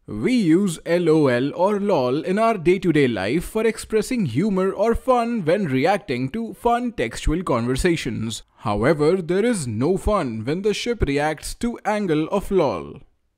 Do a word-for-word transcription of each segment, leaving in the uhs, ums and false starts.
We use LOL or LOL in our day-to-day life for expressing humor or fun when reacting to fun textual conversations. However, there is no fun when the ship reacts to angle of LOL.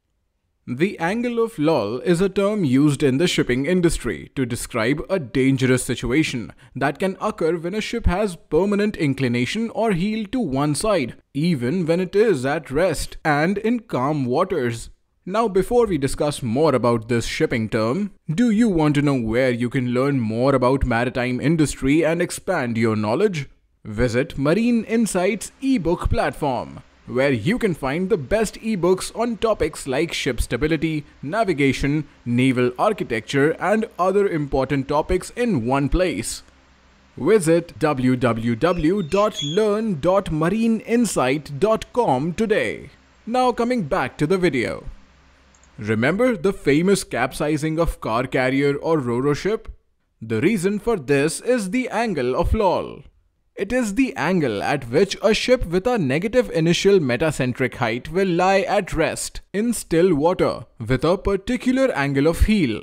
The angle of LOL is a term used in the shipping industry to describe a dangerous situation that can occur when a ship has permanent inclination or heel to one side, even when it is at rest and in calm waters. Now, before we discuss more about this shipping term, do you want to know where you can learn more about maritime industry and expand your knowledge? Visit Marine Insight's ebook platform, where you can find the best ebooks on topics like ship stability, navigation, naval architecture, and other important topics in one place. Visit w w w dot learn dot marine insight dot com today. Now coming back to the video. Remember the famous capsizing of car carrier or ro-ro ship? The reason for this is the angle of LOL. It is the angle at which a ship with a negative initial metacentric height will lie at rest in still water with a particular angle of heel.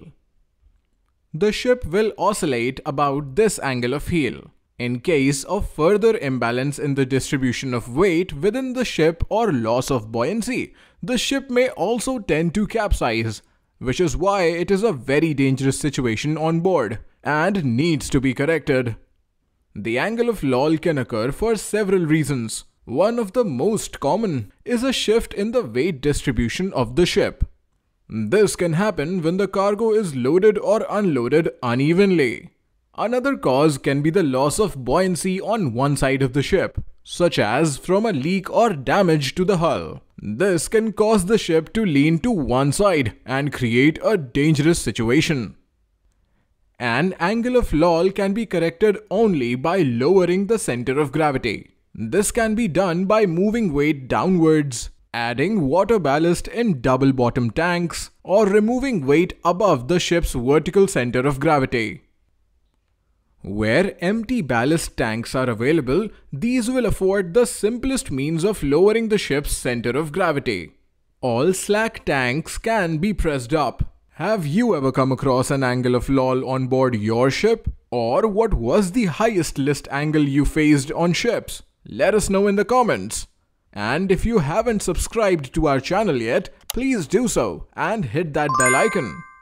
The ship will oscillate about this angle of heel. In case of further imbalance in the distribution of weight within the ship or loss of buoyancy, the ship may also tend to capsize, which is why it is a very dangerous situation on board and needs to be corrected. The angle of LOL can occur for several reasons. One of the most common is a shift in the weight distribution of the ship. This can happen when the cargo is loaded or unloaded unevenly. Another cause can be the loss of buoyancy on one side of the ship, such as from a leak or damage to the hull. This can cause the ship to lean to one side and create a dangerous situation. An angle of LOL can be corrected only by lowering the center of gravity. This can be done by moving weight downwards, adding water ballast in double bottom tanks, or removing weight above the ship's vertical center of gravity. Where empty ballast tanks are available, these will afford the simplest means of lowering the ship's center of gravity. All slack tanks can be pressed up. Have you ever come across an angle of LOL on board your ship? Or what was the highest list angle you faced on ships? Let us know in the comments. And if you haven't subscribed to our channel yet, please do so and hit that bell icon.